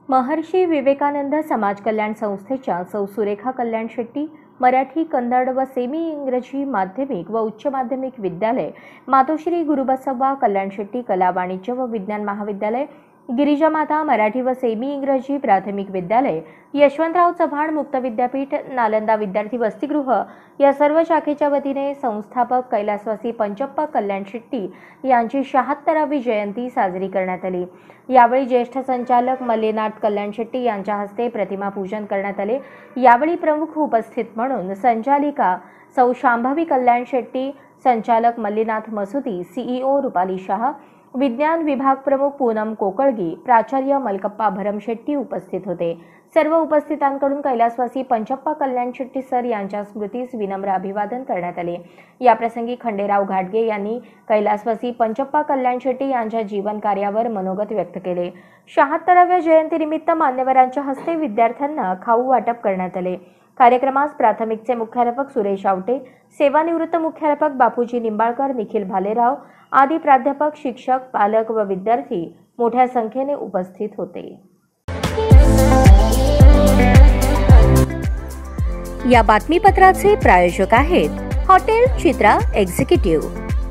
महर्षी विवेकानंद समाज कल्याण संस्थेच्या सौ सुरेखा कल्याण शेट्टी मराठी, कन्नड व सेमी इंग्रजी माध्यमिक व उच्च माध्यमिक विद्यालय, मातोश्री गुरुबसव्वा कल्याण शेट्टी कला, वाणिज्य व विज्ञान महाविद्यालय, गिरिजा माता मराठी व सेमी इंग्रजी प्राथमिक विद्यालय, यशवंतराव चव्हाण मुक्त विद्यापीठ, नालंदा विद्यार्थी वसतिगृह या सर्व शाखेच्या वतीने संस्थापक कैलासवासी पंचप्पा कल्याण शेट्टी यांची 76वी जयंती साजरी करण्यात आली। यावेळी ज्येष्ठ संचालक मल्लीनाथ कल्याण शेट्टी यांच्या हस्ते प्रतिमा पूजन करण्यात आले। यावेळी प्रमुख उपस्थित म्हणून संचालिका सौ शांभवी कल्याण शेट्टी, संचालक मल्लीनाथ मसुदी, सीईओ रुपाली शाह, विज्ञान विभाग प्रमुख पूनम कोकळगी, प्राचार्य मलकप्पा भरमशेट्टी उपस्थित होते। सर्व उपस्थितांकडून कैलासवासी पंचप्पा कल्याण शेट्टी सर यांच्या स्मृतीस विनम्र अभिवादन करण्यात आले। याप्रसंगी खंडेराव घाटगे यांनी कैलासवासी पंचप्पा कल्याण शेट्टी यांच्या जीवन कार्यावर मनोगत व्यक्त केले। 76व्या जयंतीनिमित्त मान्यवरांच्या हस्ते विद्यार्थ्यांना खाऊ वाटप करण्यात आले। कार्यक्रमास प्राथमिकचे मुख्याध्यापक सुरेश आवटे, सेवानिवृत्त मुख्याध्यापक बापूजी निंबाळकर, निखिल भालेराव आदी प्राध्यापक, शिक्षक, पालक व विद्यार्थी मोठ्या संख्येने उपस्थित होते। या बातमीपत्राचे प्रायोजक आहेत हॉटेल चित्रा एक्झिक्युटिव्ह।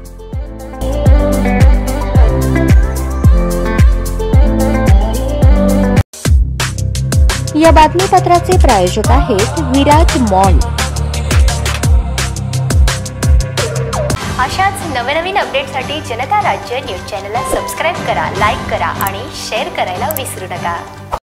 या बातमीपत्राचे प्रायोजक आहेत विराज मॉल। अशाच नवनवीन अपडेटसाठी जनता राज्य न्यूज चॅनलला सबस्क्राईब करा, लाईक करा आणि शेअर करायला विसरू नका।